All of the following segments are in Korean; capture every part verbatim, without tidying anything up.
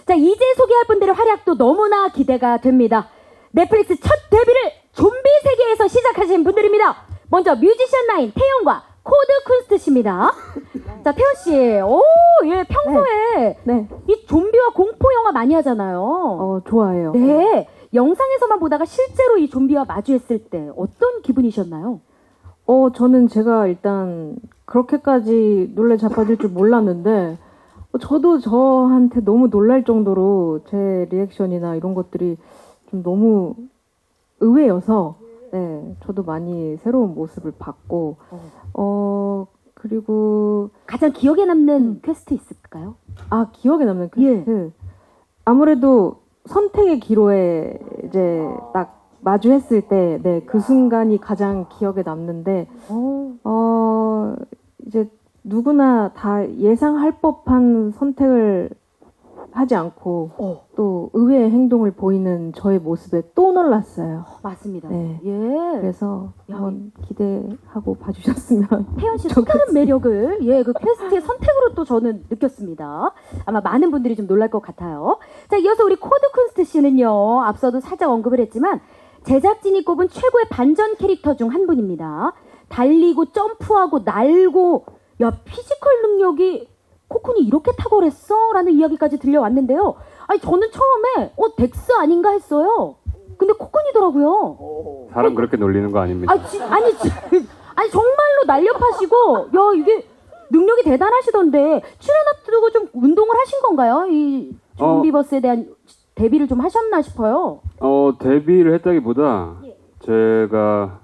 자, 이제 소개할 분들의 활약도 너무나 기대가 됩니다. 넷플릭스 첫 데뷔를 좀비 세계에서 시작하신 분들입니다. 먼저 뮤지션 라인 태연과 코드 쿤스트 씨입니다. 자, 태연 씨, 오, 예, 평소에 네. 네. 이 좀비와 공포 영화 많이 하잖아요. 어, 좋아해요. 네, 영상에서만 보다가 실제로 이 좀비와 마주했을 때 어떤 기분이셨나요? 어, 저는 제가 일단 그렇게까지 놀래 자빠질 줄 몰랐는데 어, 저도 저한테 너무 놀랄 정도로 제 리액션이나 이런 것들이 좀 너무 의외여서 네, 저도 많이 새로운 모습을 봤고 어, 그리고 가장 기억에 남는 퀘스트 있을까요? 아, 기억에 남는 퀘스트? 예. 아무래도 선택의 기로에 이제 딱 마주했을 때, 네, 그 순간이 가장 기억에 남는데, 어, 이제 누구나 다 예상할 법한 선택을 하지 않고, 어. 또 의외의 행동을 보이는 저의 모습에 또 놀랐어요. 맞습니다. 네. 예. 그래서 한번 기대하고 봐주셨으면. 태연 씨 색다른 매력을, 예, 그 퀘스트의 선택으로 또 저는 느꼈습니다. 아마 많은 분들이 좀 놀랄 것 같아요. 자, 이어서 우리 코드 쿤스트 씨는요, 앞서도 살짝 언급을 했지만, 제작진이 꼽은 최고의 반전 캐릭터 중 한 분입니다. 달리고 점프하고 날고 야 피지컬 능력이 코쿤이 이렇게 탁월했어? 라는 이야기까지 들려왔는데요. 아니 저는 처음에 어 덱스 아닌가 했어요. 근데 코쿤이더라고요. 사람 그렇게 놀리는 거 아닙니다. 아니, 지, 아니, 지, 아니 정말로 날렵하시고 야 이게 능력이 대단하시던데 출연 앞두고 좀 운동을 하신 건가요? 이 좀비버스에 대한 데뷔를 좀 하셨나 싶어요. 어, 데뷔를 했다기보다 예. 제가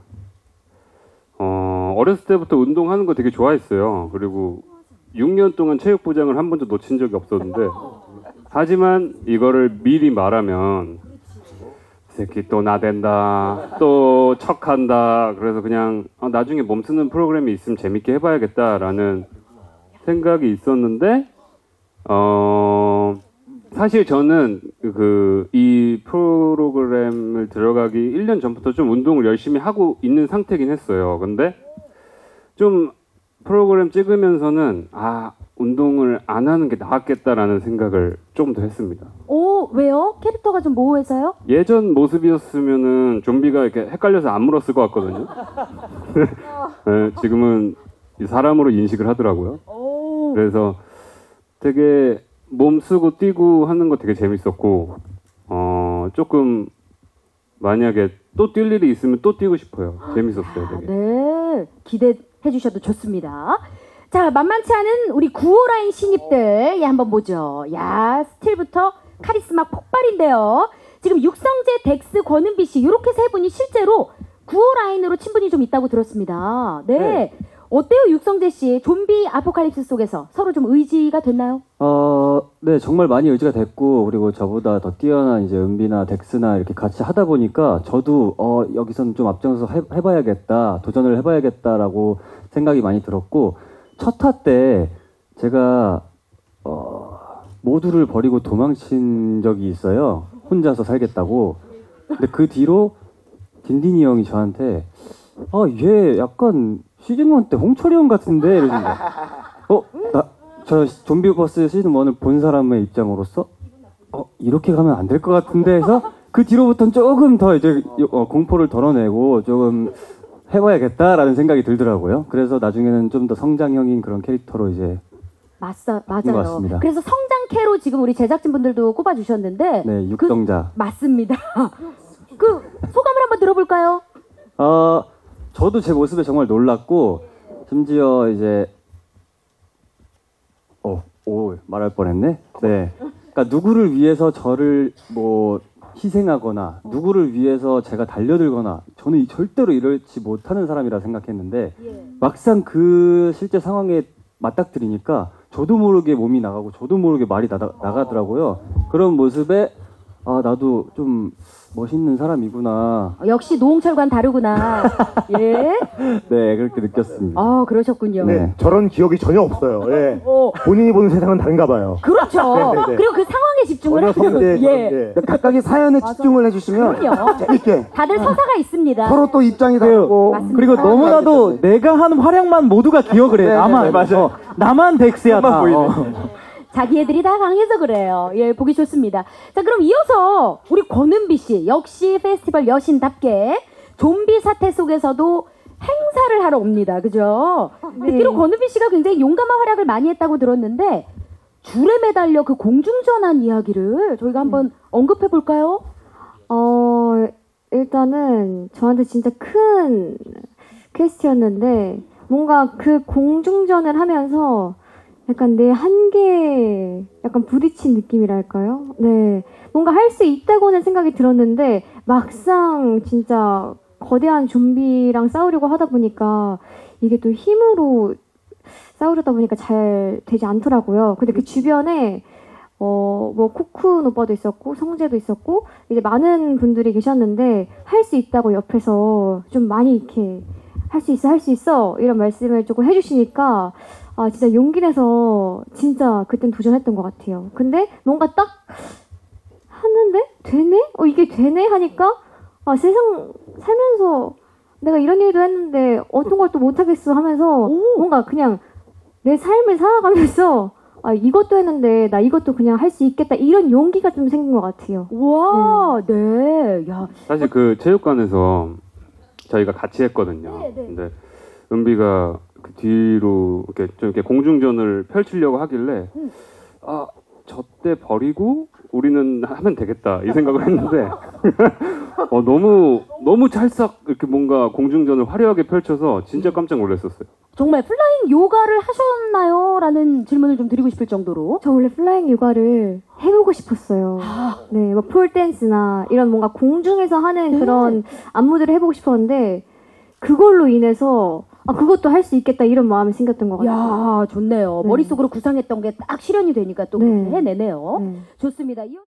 어, 어렸을 때부터 운동하는 거 되게 좋아했어요. 그리고 육 년 동안 체육부장을 한 번도 놓친 적이 없었는데 하지만 이거를 미리 말하면 이 새끼 또 나댄다, 또 척한다. 그래서 그냥 어, 나중에 몸쓰는 프로그램이 있으면 재밌게 해봐야겠다라는 생각이 있었는데 어... 사실 저는 그 이 프로그램을 들어가기 일 년 전부터 좀 운동을 열심히 하고 있는 상태긴 했어요. 근데 좀 프로그램 찍으면서는 아 운동을 안 하는 게 나았겠다라는 생각을 조금 더 했습니다. 오, 왜요? 캐릭터가 좀 모호해서요? 예전 모습이었으면은 좀비가 이렇게 헷갈려서 안 물었을 것 같거든요. 네, 지금은 사람으로 인식을 하더라고요. 오. 그래서 되게 몸 쓰고 뛰고 하는 거 되게 재밌었고, 어, 조금, 만약에 또 뛸 일이 있으면 또 뛰고 싶어요. 재밌었어요, 되게. 아, 네. 기대해 주셔도 좋습니다. 자, 만만치 않은 우리 구호 라인 신입들, 예, 한번 보죠. 야, 스틸부터 카리스마 폭발인데요. 지금 육성재, 덱스, 권은비 씨, 요렇게 세 분이 실제로 구호 라인으로 친분이 좀 있다고 들었습니다. 네. 네. 어때요, 육성재 씨? 좀비 아포칼립스 속에서 서로 좀 의지가 됐나요? 어, 네, 정말 많이 의지가 됐고, 그리고 저보다 더 뛰어난 이제 은비나 덱스나 이렇게 같이 하다 보니까 저도 어, 여기서는 좀 앞장서서 해, 해봐야겠다, 도전을 해봐야겠다라고 생각이 많이 들었고, 첫 화 때 제가 어, 모두를 버리고 도망친 적이 있어요. 혼자서 살겠다고. 근데 그 뒤로 딘딘이 형이 저한테 아, 얘 약간 시즌 일 때 홍철이 형 같은데? 이러는데 어? 나, 저 좀비버스 시즌 일을 본 사람의 입장으로서 어? 이렇게 가면 안 될 것 같은데 해서 그 뒤로부터는 조금 더 이제 어, 공포를 덜어내고 조금 해봐야겠다라는 생각이 들더라고요. 그래서 나중에는 좀 더 성장형인 그런 캐릭터로 이제 맞아, 맞아요. 그래서 성장캐로 지금 우리 제작진분들도 꼽아주셨는데 네, 육성자. 그, 맞습니다. 그 소감을 한번 들어볼까요? 어... 저도 제 모습에 정말 놀랐고, 심지어 이제, 어, 오, 말할 뻔했네? 네. 그러니까 누구를 위해서 저를 뭐, 희생하거나, 누구를 위해서 제가 달려들거나, 저는 절대로 이러지 못하는 사람이라 생각했는데, 예. 막상 그 실제 상황에 맞닥뜨리니까, 저도 모르게 몸이 나가고, 저도 모르게 말이 나가, 나가더라고요. 그런 모습에, 아, 나도 좀, 멋있는 사람이구나. 역시 노홍철과는 다르구나. 예. 네, 그렇게 느꼈습니다. 아, 그러셨군요. 네, 저런 기억이 전혀 없어요. 예. 어. 본인이 보는 세상은 다른가 봐요. 그렇죠. 네네네. 그리고 그 상황에 집중을 하면 때, 예. 각각의 사연에 맞아. 집중을 해주시면 그럼요. 재밌게. 다들 서사가 있습니다. 서로 또 입장이 다르고. 그리고 너무나도 내가 한 활약만 모두가 기억을 해. 나만. 맞아. 어, 나만 덱스야 다. 어. 자기 애들이 다 강해서 그래요. 예, 보기 좋습니다. 자, 그럼 이어서 우리 권은비 씨 역시 페스티벌 여신답게 좀비 사태 속에서도 행사를 하러 옵니다. 그죠? 네. 듣기로 권은비 씨가 굉장히 용감한 활약을 많이 했다고 들었는데 줄에 매달려 그 공중전환 이야기를 저희가 한번 언급해 볼까요? 어, 일단은 저한테 진짜 큰 퀘스트였는데 뭔가 그 공중전을 하면서 약간 내 한계에 약간 부딪힌 느낌이랄까요? 네. 뭔가 할 수 있다고는 생각이 들었는데 막상 진짜 거대한 좀비랑 싸우려고 하다 보니까 이게 또 힘으로 싸우려다 보니까 잘 되지 않더라고요. 근데 그 주변에 어, 뭐 코쿤 오빠도 있었고 성재도 있었고 이제 많은 분들이 계셨는데 할 수 있다고 옆에서 좀 많이 이렇게 할 수 있어 할 수 있어 이런 말씀을 조금 해주시니까 아 진짜 용기 내서 진짜 그땐 도전했던 것 같아요. 근데 뭔가 딱 하는데 되네? 어 이게 되네 하니까 아 세상 살면서 내가 이런 일도 했는데 어떤 걸 또 못하겠어 하면서 뭔가 그냥 내 삶을 살아가면서 아 이것도 했는데 나 이것도 그냥 할 수 있겠다 이런 용기가 좀 생긴 것 같아요. 와, 네. 네. 야. 사실 그 체육관에서 저희가 같이 했거든요. 네, 네. 근데 은비가 그 뒤로 이렇게 좀 이렇게 공중전을 펼치려고 하길래 음. 아, 저 때 버리고 우리는 하면 되겠다 이 생각을 했는데 어, 너무 너무 찰싹 이렇게 뭔가 공중전을 화려하게 펼쳐서 진짜 깜짝 놀랐었어요. 정말 플라잉 요가를 하셨나요? 라는 질문을 좀 드리고 싶을 정도로. 저 원래 플라잉 요가를 해보고 싶었어요. 네, 뭐 폴댄스나 이런 뭔가 공중에서 하는 그런 안무들을 해보고 싶었는데 그걸로 인해서 아 그것도 할 수 있겠다 이런 마음이 생겼던 것 같아요. 야, 좋네요. 네. 머릿속으로 구상했던 게 딱 실현이 되니까 또 네. 그렇게 해내네요. 네. 좋습니다. 이